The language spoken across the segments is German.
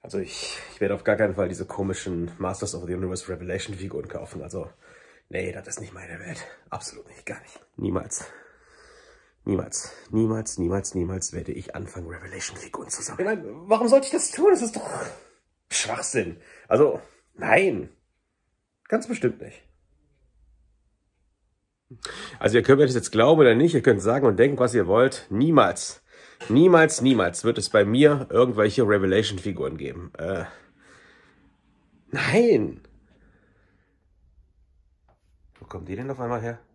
Also ich werde auf gar keinen Fall diese komischen Masters of the Universe Revelation Figuren kaufen. Also, nee, das ist nicht meine Welt. Absolut nicht, gar nicht. Niemals. Niemals, niemals, niemals, niemals werde ich anfangen, Revelation-Figuren zu sammeln. Ich meine, warum sollte ich das tun? Das ist doch Schwachsinn. Also, nein. Ganz bestimmt nicht. Also ihr könnt mir das jetzt glauben oder nicht, ihr könnt sagen und denken, was ihr wollt. Niemals, niemals, niemals wird es bei mir irgendwelche Revelation-Figuren geben. Nein. Wo kommt die denn auf einmal her?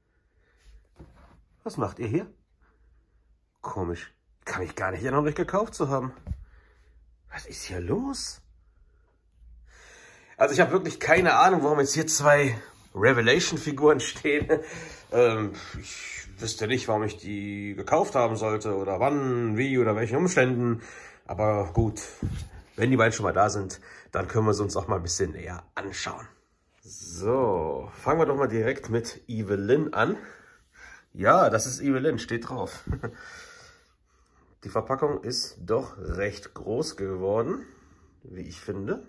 Was macht ihr hier? Komisch. Kann mich gar nicht erinnern, euch gekauft zu haben. Was ist hier los? Also ich habe wirklich keine Ahnung, warum jetzt hier zwei Revelation-Figuren stehen. Ich wüsste nicht, warum ich die gekauft haben sollte oder wann, wie oder welchen Umständen. Aber gut, wenn die beiden schon mal da sind, dann können wir sie uns auch mal ein bisschen näher anschauen. So, fangen wir doch mal direkt mit Evelyn an. Ja, das ist Evelyn, steht drauf. Die Verpackung ist doch recht groß geworden, wie ich finde.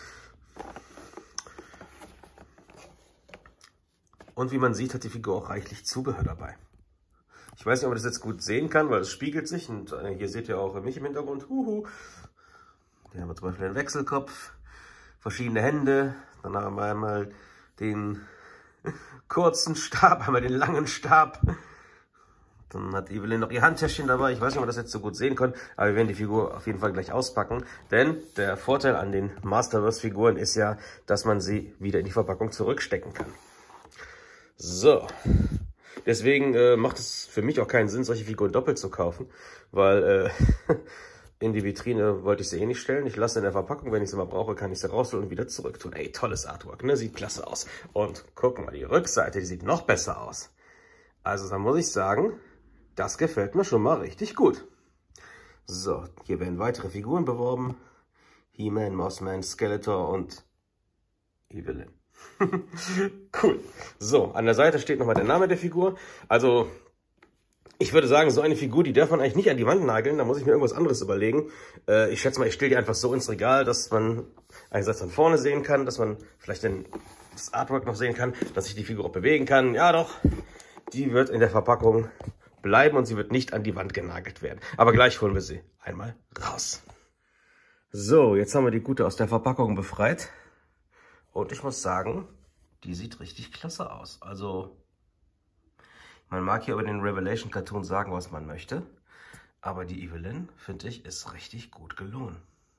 Und wie man sieht, hat die Figur auch reichlich Zubehör dabei. Ich weiß nicht, ob man das jetzt gut sehen kann, weil es spiegelt sich. Und hier seht ihr auch mich im Hintergrund. Huhu. Hier haben wir zum Beispiel einen Wechselkopf, verschiedene Hände. Dann haben wir einmal den kurzen Stab, einmal den langen Stab. Dann hat Evelyn noch ihr Handtäschchen dabei. Ich weiß nicht, ob man das jetzt so gut sehen kann, aber wir werden die Figur auf jeden Fall gleich auspacken. Denn der Vorteil an den Masterverse-Figuren ist ja, dass man sie wieder in die Verpackung zurückstecken kann. So, deswegen macht es für mich auch keinen Sinn, solche Figuren doppelt zu kaufen, weil in die Vitrine wollte ich sie eh nicht stellen. Ich lasse in der Verpackung, wenn ich sie mal brauche, kann ich sie rausholen und wieder zurück tun. Ey, tolles Artwork, ne? Sieht klasse aus. Und guck mal, die Rückseite, die sieht noch besser aus. Also da muss ich sagen, das gefällt mir schon mal richtig gut. So, hier werden weitere Figuren beworben. He-Man, Mossman, Skeletor und Evelyn. Cool. So, an der Seite steht nochmal der Name der Figur. Also, ich würde sagen, so eine Figur, die darf man eigentlich nicht an die Wand nageln. Da muss ich mir irgendwas anderes überlegen. Ich schätze mal, ich stelle die einfach so ins Regal, dass man einerseits von vorne sehen kann, dass man vielleicht das Artwork noch sehen kann, dass ich die Figur auch bewegen kann. Ja doch, die wird in der Verpackung bleiben und sie wird nicht an die Wand genagelt werden. Aber gleich holen wir sie einmal raus. So, jetzt haben wir die Gute aus der Verpackung befreit. Und ich muss sagen, die sieht richtig klasse aus. Also, man mag hier über den Revelation Cartoon sagen, was man möchte. Aber die Evelyn, finde ich, ist richtig gut gelungen.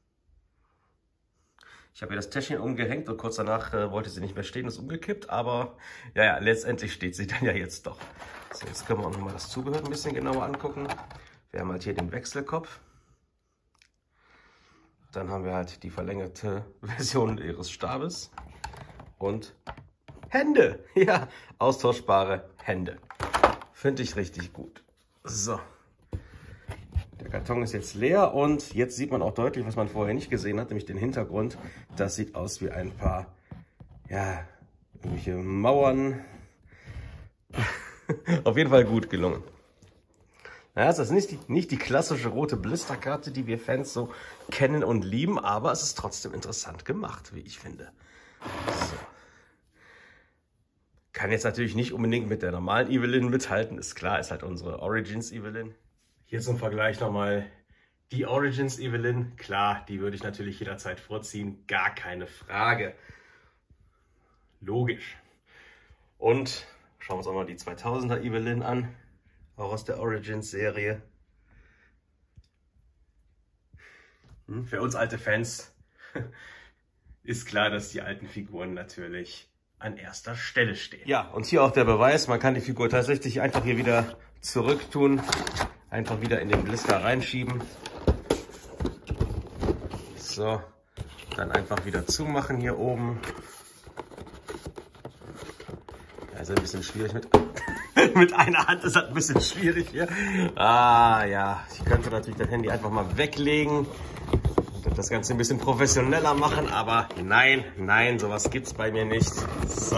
Ich habe ihr das Täschchen umgehängt und kurz danach wollte sie nicht mehr stehen, ist umgekippt. Aber ja, letztendlich steht sie dann ja jetzt doch. So, jetzt können wir auch nochmal das Zubehör ein bisschen genauer angucken. Wir haben halt hier den Wechselkopf. Dann haben wir halt die verlängerte Version ihres Stabes. Und Hände. Ja, austauschbare Hände. Finde ich richtig gut. So. Der Karton ist jetzt leer und jetzt sieht man auch deutlich, was man vorher nicht gesehen hat, nämlich den Hintergrund. Das sieht aus wie ein paar, ja, irgendwelche Mauern. Auf jeden Fall gut gelungen. Ja, es ist nicht die klassische rote Blisterkarte, die wir Fans so kennen und lieben, aber es ist trotzdem interessant gemacht, wie ich finde. So. Kann jetzt natürlich nicht unbedingt mit der normalen Evelyn mithalten, ist klar, ist halt unsere Origins Evelyn. Hier zum Vergleich nochmal die Origins Evelyn. Klar, die würde ich natürlich jederzeit vorziehen, gar keine Frage. Logisch. Und schauen wir uns auch mal die 2000er Evelyn an. Auch aus der Origins-Serie. Für uns alte Fans ist klar, dass die alten Figuren natürlich an erster Stelle stehen. Ja, und hier auch der Beweis, man kann die Figur tatsächlich einfach hier wieder zurück tun. Einfach wieder in den Blister reinschieben. So, dann einfach wieder zumachen hier oben. Also ein bisschen schwierig mit einer Hand ist das ein bisschen schwierig hier. Ah ja, ich könnte natürlich das Handy einfach mal weglegen und das Ganze ein bisschen professioneller machen, aber nein, sowas gibt's bei mir nicht. So.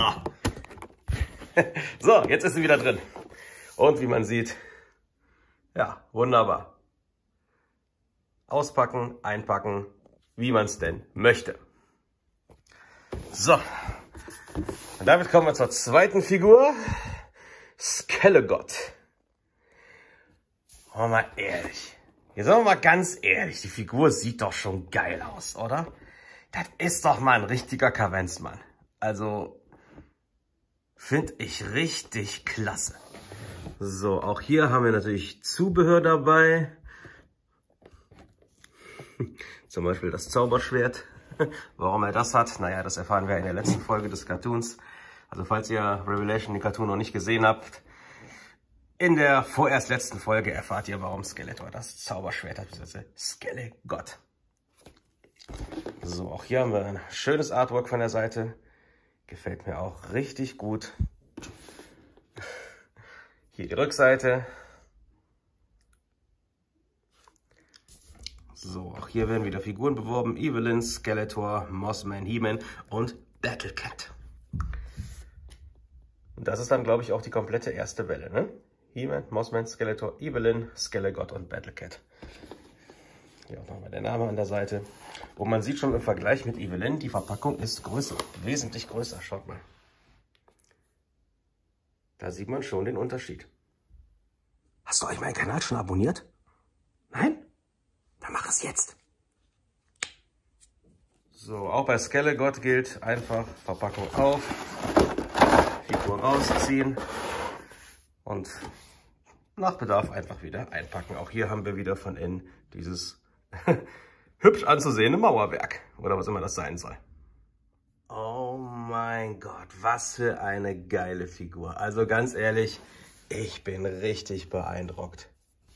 So, jetzt ist sie wieder drin. Und wie man sieht, ja, wunderbar. Auspacken, einpacken, wie man es denn möchte. So, und damit kommen wir zur zweiten Figur, Skelegott. Oh, mal ehrlich, jetzt sind wir mal ganz ehrlich, die Figur sieht doch schon geil aus, oder? Das ist doch mal ein richtiger Kavenzmann. Also, finde ich richtig klasse. So, auch hier haben wir natürlich Zubehör dabei. Zum Beispiel das Zauberschwert. Warum er das hat, naja, das erfahren wir in der letzten Folge des Cartoons. Also falls ihr Revelation, den Cartoon, noch nicht gesehen habt, in der vorerst letzten Folge erfahrt ihr, warum Skeletor das Zauberschwert hat, beziehungsweise Skelegott. So, auch hier haben wir ein schönes Artwork von der Seite. Gefällt mir auch richtig gut. Hier die Rückseite. So, auch hier werden wieder Figuren beworben. Evelyn, Skeletor, Mossman, He-Man und Battlecat. Und das ist dann, glaube ich, auch die komplette erste Welle, ne? He-Man, Mossman, Skeletor, Evelyn, Skelegott und Battlecat. Hier auch nochmal der Name an der Seite. Und man sieht schon im Vergleich mit Evelyn, die Verpackung ist größer. Wesentlich größer, schaut mal. Da sieht man schon den Unterschied. Hast du euch meinen Kanal schon abonniert? Nein? Dann mach es jetzt. So, auch bei Skelegott gilt einfach Verpackung auf, Figur rausziehen und nach Bedarf einfach wieder einpacken. Auch hier haben wir wieder von innen dieses hübsch anzusehende Mauerwerk oder was immer das sein soll. Oh mein Gott, was für eine geile Figur. Also ganz ehrlich, ich bin richtig beeindruckt.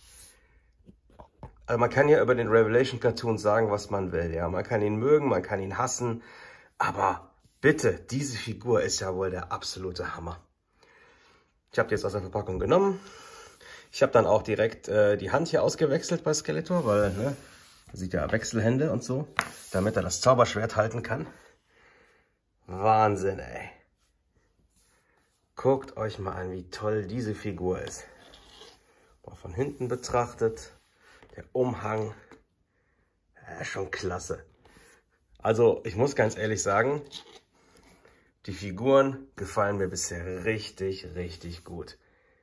Also man kann ja über den Revelation Cartoon sagen, was man will. Ja, man kann ihn mögen, man kann ihn hassen. Aber bitte, diese Figur ist ja wohl der absolute Hammer. Ich habe die jetzt aus der Verpackung genommen. Ich habe dann auch direkt die Hand hier ausgewechselt bei Skeletor, weil, ne, man sieht ja Wechselhände und so, damit er das Zauberschwert halten kann. Wahnsinn, ey. Guckt euch mal an, wie toll diese Figur ist. Mal von hinten betrachtet. Der Umhang, ja, schon klasse. Also ich muss ganz ehrlich sagen, die Figuren gefallen mir bisher richtig, richtig gut.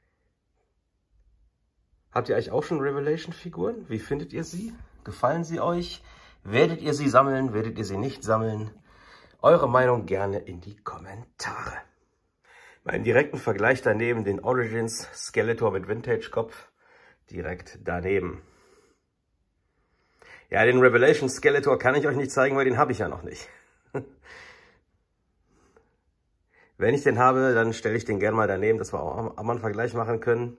Habt ihr eigentlich auch schon Revelation-Figuren? Wie findet ihr sie? Gefallen sie euch? Werdet ihr sie sammeln? Werdet ihr sie nicht sammeln? Eure Meinung gerne in die Kommentare. Meinen direkten Vergleich daneben, den Origins Skeletor mit Vintage-Kopf, direkt daneben. Ja, den Revelation Skeletor kann ich euch nicht zeigen, weil den habe ich ja noch nicht. Wenn ich den habe, dann stelle ich den gerne mal daneben, dass wir auch mal einen Vergleich machen können.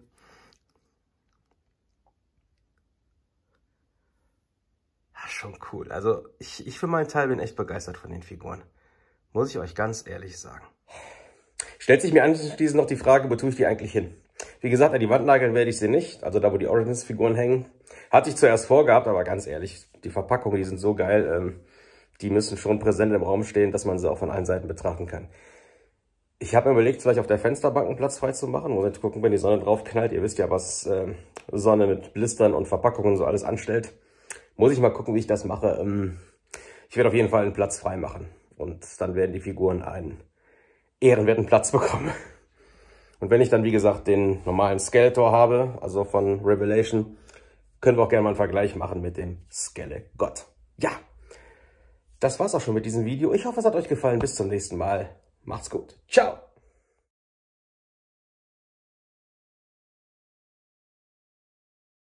Ja, schon cool. Also ich für meinen Teil bin echt begeistert von den Figuren. Muss ich euch ganz ehrlich sagen. Stellt sich mir anschließend noch die Frage, wo tue ich die eigentlich hin? Wie gesagt, an die Wand nageln werde ich sie nicht, also da, wo die Origins-Figuren hängen. Hatte ich zuerst vorgehabt, aber ganz ehrlich, die Verpackungen, die sind so geil, die müssen schon präsent im Raum stehen, dass man sie auch von allen Seiten betrachten kann. Ich habe mir überlegt, vielleicht auf der Fensterbank einen Platz frei zu machen, muss jetzt gucken, wenn die Sonne drauf knallt. Ihr wisst ja, was Sonne mit Blistern und Verpackungen so alles anstellt. Muss ich mal gucken, wie ich das mache. Ich werde auf jeden Fall einen Platz frei machen und dann werden die Figuren einen ehrenwerten Platz bekommen. Und wenn ich dann, wie gesagt, den normalen Skeletor habe, also von Revelation, können wir auch gerne mal einen Vergleich machen mit dem Skelegott. Ja, das war's auch schon mit diesem Video. Ich hoffe, es hat euch gefallen. Bis zum nächsten Mal. Macht's gut. Ciao.